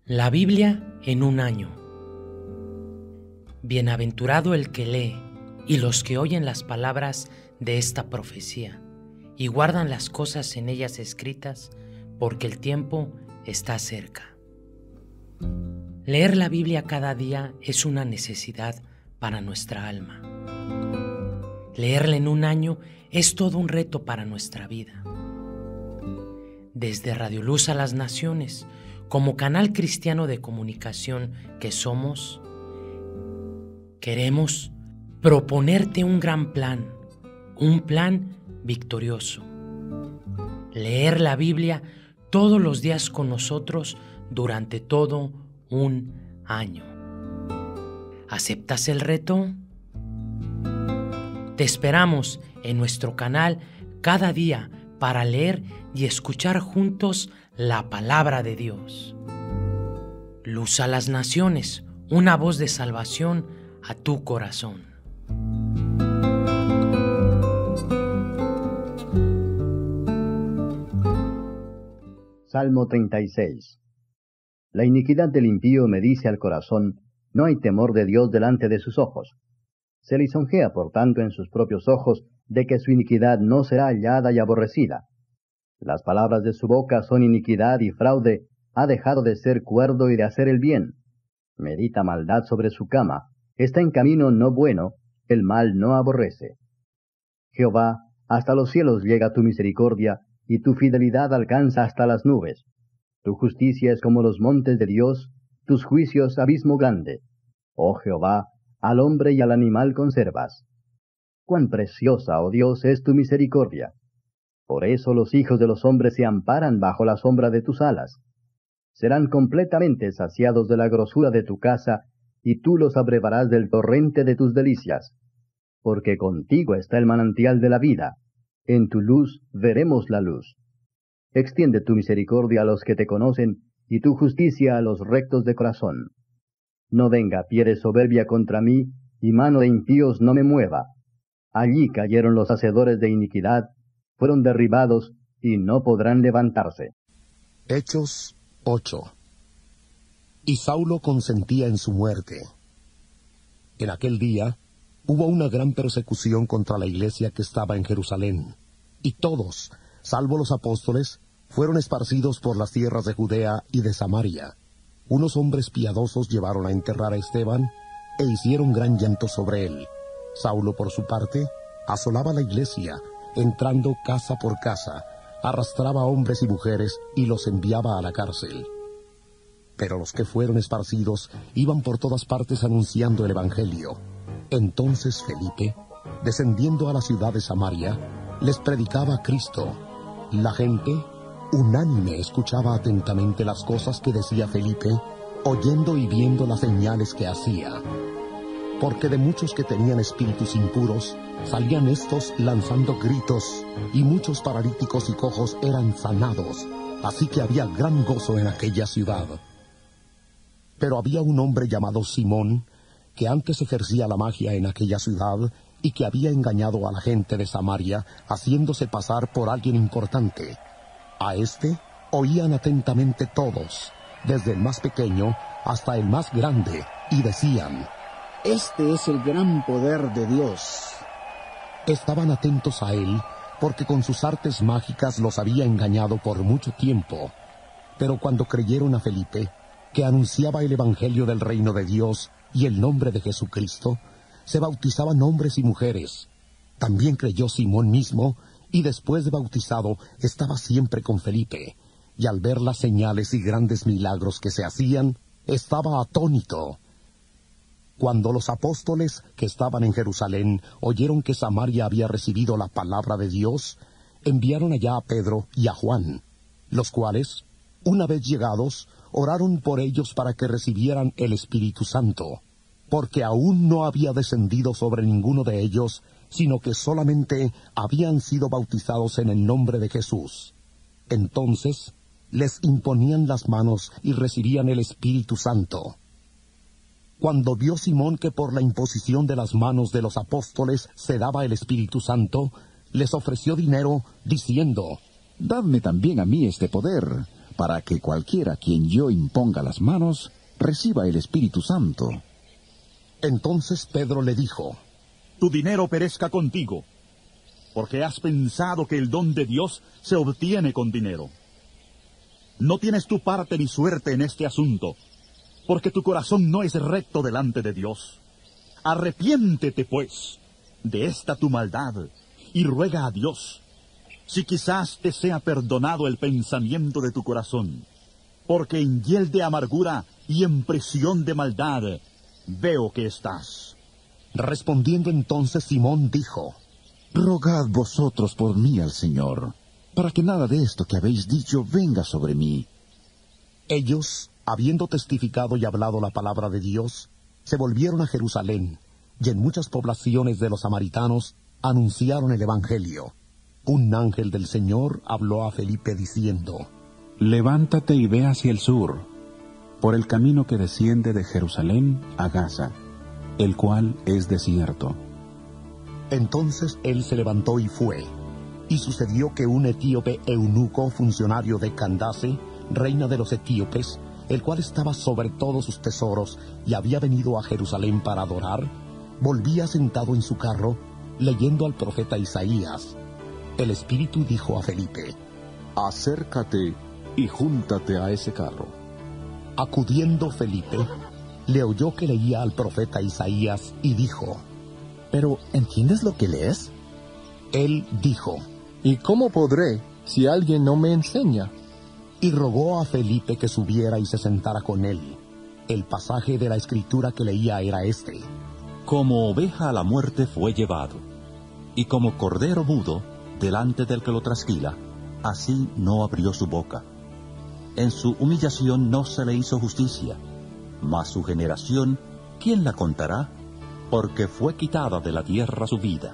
La Biblia en un año. Bienaventurado el que lee y los que oyen las palabras de esta profecía y guardan las cosas en ellas escritas, porque el tiempo está cerca. Leer la Biblia cada día es una necesidad para nuestra alma. Leerla en un año es todo un reto para nuestra vida. Desde Radio Luz a las Naciones, como canal cristiano de comunicación que somos, queremos proponerte un gran plan, un plan victorioso. Leer la Biblia todos los días con nosotros durante todo un año. ¿Aceptas el reto? Te esperamos en nuestro canal cada día para leer y escuchar juntos la palabra de Dios. Luz a las Naciones, una voz de salvación a tu corazón. Salmo 36. La iniquidad del impío me dice al corazón, no hay temor de Dios delante de sus ojos. Se lisonjea por tanto en sus propios ojos de que su iniquidad no será hallada y aborrecida. Las palabras de su boca son iniquidad y fraude, ha dejado de ser cuerdo y de hacer el bien. Medita maldad sobre su cama, está en camino no bueno, el mal no aborrece. Jehová, hasta los cielos llega tu misericordia, y tu fidelidad alcanza hasta las nubes. Tu justicia es como los montes de Dios, tus juicios abismo grande. Oh Jehová, al hombre y al animal conservas. Cuán preciosa, oh Dios, es tu misericordia. Por eso los hijos de los hombres se amparan bajo la sombra de tus alas. Serán completamente saciados de la grosura de tu casa, y tú los abrevarás del torrente de tus delicias. Porque contigo está el manantial de la vida. En tu luz veremos la luz. Extiende tu misericordia a los que te conocen, y tu justicia a los rectos de corazón. No venga pie de soberbia contra mí, y mano de impíos no me mueva. Allí cayeron los hacedores de iniquidad, fueron derribados, y no podrán levantarse. Hechos 8. Y Saulo consentía en su muerte. En aquel día hubo una gran persecución contra la iglesia que estaba en Jerusalén, y todos, salvo los apóstoles, fueron esparcidos por las tierras de Judea y de Samaria. Unos hombres piadosos llevaron a enterrar a Esteban, e hicieron gran llanto sobre él. Saulo, por su parte, asolaba la iglesia, entrando casa por casa, arrastraba hombres y mujeres y los enviaba a la cárcel. Pero los que fueron esparcidos iban por todas partes anunciando el evangelio. Entonces Felipe, descendiendo a la ciudad de Samaria, les predicaba a Cristo. La gente, unánime, escuchaba atentamente las cosas que decía Felipe, oyendo y viendo las señales que hacía. Porque de muchos que tenían espíritus impuros, salían estos lanzando gritos, y muchos paralíticos y cojos eran sanados, así que había gran gozo en aquella ciudad. Pero había un hombre llamado Simón, que antes ejercía la magia en aquella ciudad, y que había engañado a la gente de Samaria, haciéndose pasar por alguien importante. A este oían atentamente todos, desde el más pequeño hasta el más grande, y decían: Este es el gran poder de Dios. Estaban atentos a él, porque con sus artes mágicas los había engañado por mucho tiempo. Pero cuando creyeron a Felipe, que anunciaba el evangelio del reino de Dios y el nombre de Jesucristo, se bautizaban hombres y mujeres. También creyó Simón mismo, y después de bautizado estaba siempre con Felipe, y al ver las señales y grandes milagros que se hacían, estaba atónito. Cuando los apóstoles que estaban en Jerusalén oyeron que Samaria había recibido la palabra de Dios, enviaron allá a Pedro y a Juan, los cuales, una vez llegados, oraron por ellos para que recibieran el Espíritu Santo, porque aún no había descendido sobre ninguno de ellos, sino que solamente habían sido bautizados en el nombre de Jesús. Entonces les imponían las manos y recibían el Espíritu Santo. Cuando vio Simón que por la imposición de las manos de los apóstoles se daba el Espíritu Santo, les ofreció dinero, diciendo: Dadme también a mí este poder, para que cualquiera a quien yo imponga las manos reciba el Espíritu Santo. Entonces Pedro le dijo: Tu dinero perezca contigo, porque has pensado que el don de Dios se obtiene con dinero. No tienes tu parte ni suerte en este asunto, porque tu corazón no es recto delante de Dios. Arrepiéntete, pues, de esta tu maldad, y ruega a Dios, si quizás te sea perdonado el pensamiento de tu corazón, porque en hiel de amargura y en prisión de maldad veo que estás. Respondiendo entonces Simón dijo: Rogad vosotros por mí al Señor, para que nada de esto que habéis dicho venga sobre mí. Ellos, habiendo testificado y hablado la palabra de Dios, se volvieron a Jerusalén, y en muchas poblaciones de los samaritanos anunciaron el Evangelio. Un ángel del Señor habló a Felipe diciendo: Levántate y ve hacia el sur, por el camino que desciende de Jerusalén a Gaza, el cual es desierto. Entonces él se levantó y fue. Y sucedió que un etíope eunuco, funcionario de Candace, reina de los etíopes, el cual estaba sobre todos sus tesoros y había venido a Jerusalén para adorar, volvía sentado en su carro, leyendo al profeta Isaías. El Espíritu dijo a Felipe: Acércate y júntate a ese carro. Acudiendo Felipe, le oyó que leía al profeta Isaías y dijo: ¿Pero entiendes lo que lees? Él dijo: ¿Y cómo podré si alguien no me enseña? Y rogó a Felipe que subiera y se sentara con él. El pasaje de la Escritura que leía era este: Como oveja a la muerte fue llevado, y como cordero mudo delante del que lo trasquila, así no abrió su boca. En su humillación no se le hizo justicia, mas su generación, ¿quién la contará? Porque fue quitada de la tierra su vida.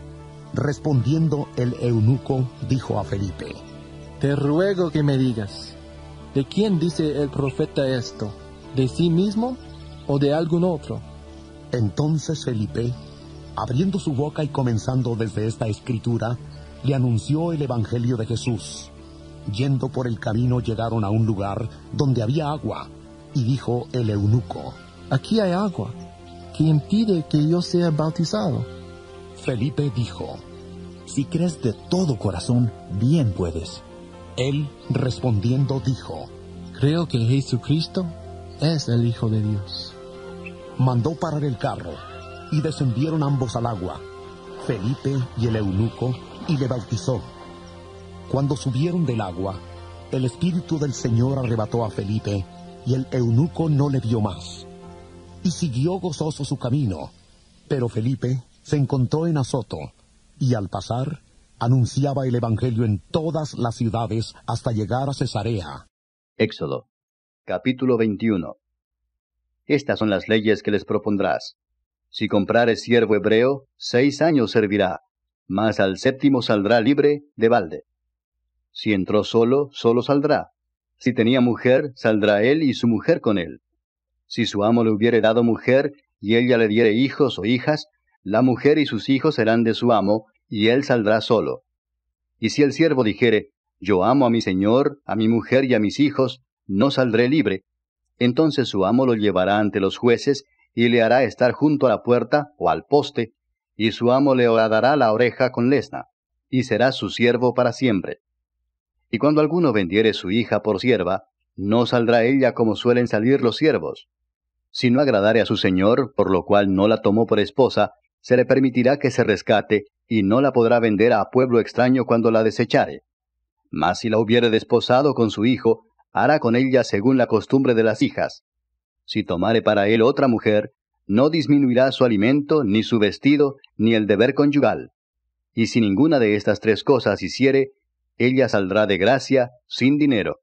Respondiendo el eunuco, dijo a Felipe: Te ruego que me digas, ¿de quién dice el profeta esto? ¿De sí mismo o de algún otro? Entonces Felipe, abriendo su boca y comenzando desde esta escritura, le anunció el Evangelio de Jesús. Yendo por el camino llegaron a un lugar donde había agua, y dijo el eunuco: Aquí hay agua, ¿qué impide que yo sea bautizado? Felipe dijo: Si crees de todo corazón, bien puedes. Él, respondiendo, dijo: Creo que Jesucristo es el Hijo de Dios. Mandó parar el carro, y descendieron ambos al agua, Felipe y el eunuco, y le bautizó. Cuando subieron del agua, el Espíritu del Señor arrebató a Felipe, y el eunuco no le vio más. Y siguió gozoso su camino. Pero Felipe se encontró en Azoto, y al pasar, anunciaba el Evangelio en todas las ciudades hasta llegar a Cesarea. Éxodo, capítulo 21. Estas son las leyes que les propondrás. Si comprares siervo hebreo, 6 años servirá, mas al 7º saldrá libre de balde. Si entró solo, solo saldrá. Si tenía mujer, saldrá él y su mujer con él. Si su amo le hubiere dado mujer, y ella le diere hijos o hijas, la mujer y sus hijos serán de su amo, y él saldrá solo. Y si el siervo dijere: Yo amo a mi señor, a mi mujer y a mis hijos, no saldré libre, entonces su amo lo llevará ante los jueces, y le hará estar junto a la puerta o al poste, y su amo le horadará la oreja con lesna, y será su siervo para siempre. Y cuando alguno vendiere su hija por sierva, no saldrá ella como suelen salir los siervos. Si no agradare a su señor, por lo cual no la tomó por esposa, se le permitirá que se rescate, y no la podrá vender a pueblo extraño cuando la desechare. Mas si la hubiere desposado con su hijo, hará con ella según la costumbre de las hijas. Si tomare para él otra mujer, no disminuirá su alimento, ni su vestido, ni el deber conyugal. Y si ninguna de estas 3 cosas hiciere, ella saldrá de gracia sin dinero.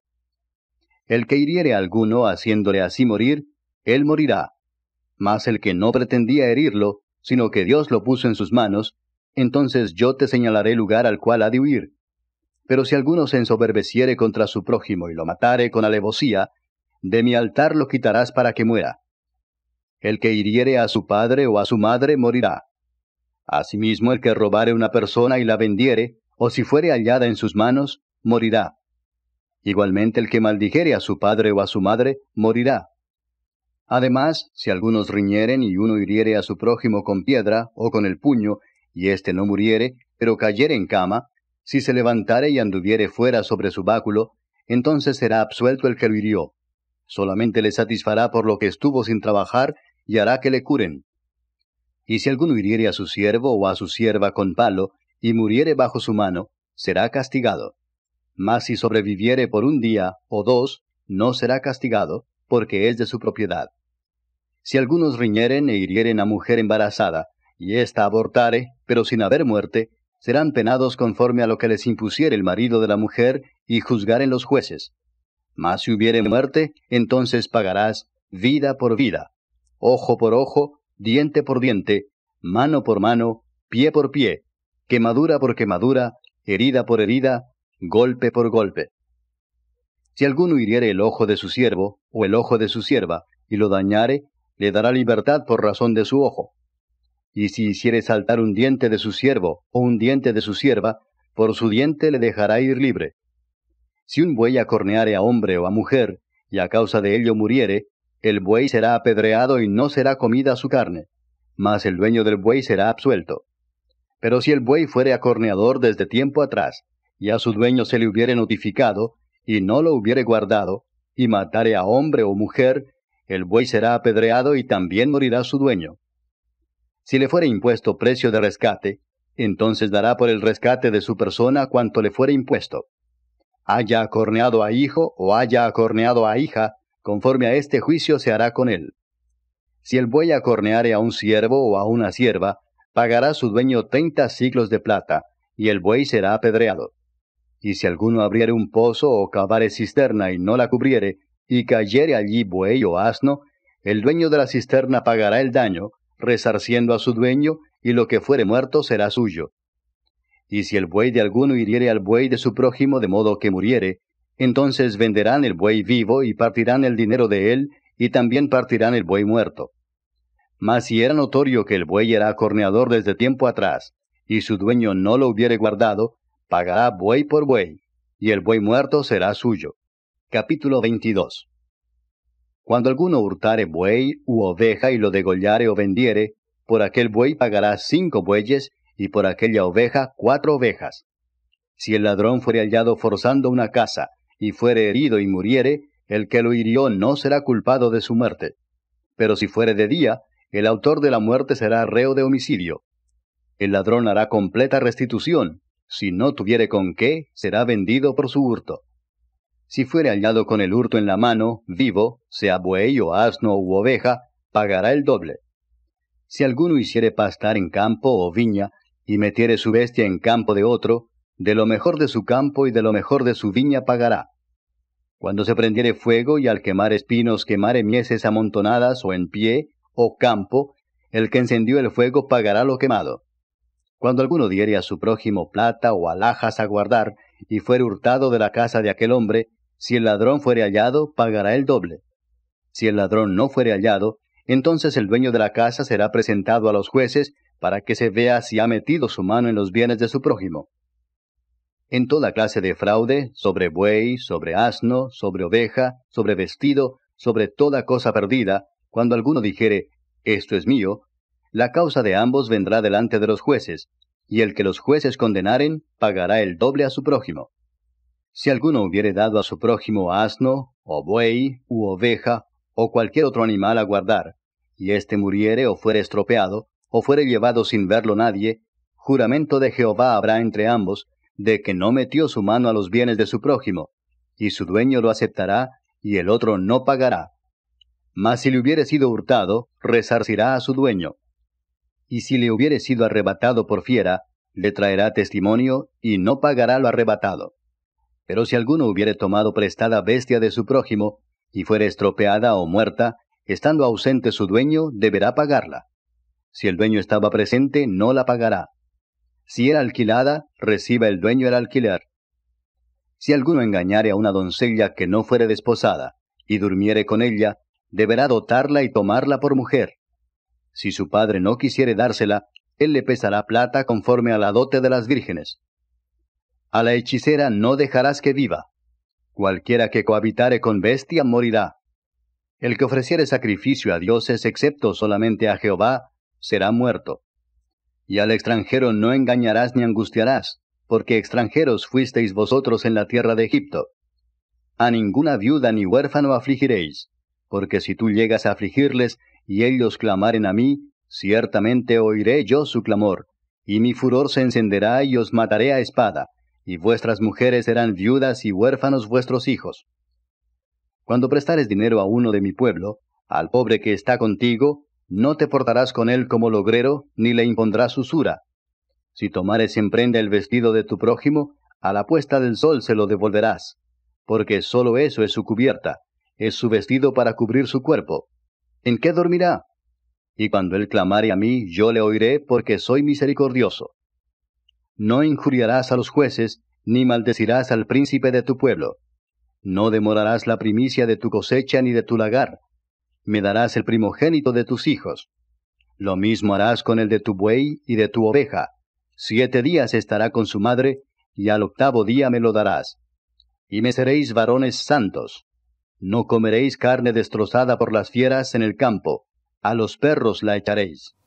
El que hiriere a alguno haciéndole así morir, él morirá. Mas el que no pretendía herirlo, sino que Dios lo puso en sus manos, entonces yo te señalaré lugar al cual ha de huir. Pero si alguno se ensoberbeciere contra su prójimo y lo matare con alevosía, de mi altar lo quitarás para que muera. El que hiriere a su padre o a su madre morirá. Asimismo el que robare una persona y la vendiere, o si fuere hallada en sus manos, morirá. Igualmente el que maldijere a su padre o a su madre, morirá. Además, si algunos riñeren y uno hiriere a su prójimo con piedra o con el puño, y éste no muriere, pero cayere en cama, si se levantare y anduviere fuera sobre su báculo, entonces será absuelto el que lo hirió. Solamente le satisfará por lo que estuvo sin trabajar, y hará que le curen. Y si alguno hiriere a su siervo o a su sierva con palo, y muriere bajo su mano, será castigado. Mas si sobreviviere por un día o dos, no será castigado, porque es de su propiedad. Si algunos riñeren e hirieren a mujer embarazada, y ésta abortare, pero sin haber muerte, serán penados conforme a lo que les impusiere el marido de la mujer, y juzgaren los jueces. Mas si hubiere muerte, entonces pagarás vida por vida, ojo por ojo, diente por diente, mano por mano, pie por pie, quemadura por quemadura, herida por herida, golpe por golpe. Si alguno hiriere el ojo de su siervo, o el ojo de su sierva, y lo dañare, le dará libertad por razón de su ojo. Y si hiciere saltar un diente de su siervo, o un diente de su sierva, por su diente le dejará ir libre. Si un buey acorneare a hombre o a mujer, y a causa de ello muriere, el buey será apedreado y no será comida su carne, mas el dueño del buey será absuelto. Pero si el buey fuere acorneador desde tiempo atrás, y a su dueño se le hubiere notificado, y no lo hubiere guardado, y matare a hombre o mujer, el buey será apedreado y también morirá su dueño. Si le fuere impuesto precio de rescate, entonces dará por el rescate de su persona cuanto le fuere impuesto. Haya acorneado a hijo o haya acorneado a hija, conforme a este juicio se hará con él. Si el buey acorneare a un siervo o a una sierva, pagará su dueño 30 siclos de plata, y el buey será apedreado. Y si alguno abriere un pozo o cavare cisterna y no la cubriere, y cayere allí buey o asno, el dueño de la cisterna pagará el daño, resarciendo a su dueño, y lo que fuere muerto será suyo. Y si el buey de alguno hiriere al buey de su prójimo de modo que muriere, entonces venderán el buey vivo y partirán el dinero de él, y también partirán el buey muerto. Mas si era notorio que el buey era acorneador desde tiempo atrás, y su dueño no lo hubiere guardado, pagará buey por buey, y el buey muerto será suyo. Capítulo 22. Cuando alguno hurtare buey u oveja y lo degollare o vendiere, por aquel buey pagará 5 bueyes, y por aquella oveja 4 ovejas. Si el ladrón fuere hallado forzando una casa, y fuere herido y muriere, el que lo hirió no será culpado de su muerte. Pero si fuere de día, el autor de la muerte será reo de homicidio. El ladrón hará completa restitución. Si no tuviere con qué, será vendido por su hurto. Si fuere hallado con el hurto en la mano, vivo, sea buey o asno u oveja, pagará el doble. Si alguno hiciere pastar en campo o viña, y metiere su bestia en campo de otro, de lo mejor de su campo y de lo mejor de su viña pagará. Cuando se prendiere fuego y al quemar espinos quemare mieses amontonadas o en pie, o campo, el que encendió el fuego pagará lo quemado. Cuando alguno diere a su prójimo plata o alhajas a guardar, y fuere hurtado de la casa de aquel hombre, si el ladrón fuere hallado, pagará el doble. Si el ladrón no fuere hallado, entonces el dueño de la casa será presentado a los jueces, para que se vea si ha metido su mano en los bienes de su prójimo. En toda clase de fraude, sobre buey, sobre asno, sobre oveja, sobre vestido, sobre toda cosa perdida, cuando alguno dijere, esto es mío, la causa de ambos vendrá delante de los jueces, y el que los jueces condenaren, pagará el doble a su prójimo. Si alguno hubiere dado a su prójimo asno, o buey, u oveja, o cualquier otro animal a guardar, y éste muriere o fuere estropeado, o fuere llevado sin verlo nadie, juramento de Jehová habrá entre ambos, de que no metió su mano a los bienes de su prójimo, y su dueño lo aceptará, y el otro no pagará. Mas si le hubiere sido hurtado, resarcirá a su dueño. Y si le hubiere sido arrebatado por fiera, le traerá testimonio, y no pagará lo arrebatado. Pero si alguno hubiere tomado prestada bestia de su prójimo, y fuere estropeada o muerta, estando ausente su dueño, deberá pagarla. Si el dueño estaba presente, no la pagará. Si era alquilada, reciba el dueño el alquiler. Si alguno engañare a una doncella que no fuere desposada, y durmiere con ella, deberá dotarla y tomarla por mujer. Si su padre no quisiere dársela, él le pesará plata conforme a la dote de las vírgenes. A la hechicera no dejarás que viva. Cualquiera que cohabitare con bestia morirá. El que ofreciere sacrificio a dioses, excepto solamente a Jehová, será muerto. Y al extranjero no engañarás ni angustiarás, porque extranjeros fuisteis vosotros en la tierra de Egipto. A ninguna viuda ni huérfano afligiréis, porque si tú llegas a afligirles, y ellos clamaren a mí, ciertamente oiré yo su clamor, y mi furor se encenderá y os mataré a espada, y vuestras mujeres serán viudas y huérfanos vuestros hijos. Cuando prestares dinero a uno de mi pueblo, al pobre que está contigo, no te portarás con él como logrero, ni le impondrás usura. Si tomares en prenda el vestido de tu prójimo, a la puesta del sol se lo devolverás, porque sólo eso es su cubierta, es su vestido para cubrir su cuerpo. ¿En qué dormirá? Y cuando él clamare a mí, yo le oiré, porque soy misericordioso. No injuriarás a los jueces, ni maldecirás al príncipe de tu pueblo. No demorarás la primicia de tu cosecha ni de tu lagar. Me darás el primogénito de tus hijos. Lo mismo harás con el de tu buey y de tu oveja. 7 días estará con su madre, y al 8º día me lo darás. Y me seréis varones santos. No comeréis carne destrozada por las fieras en el campo, a los perros la echaréis.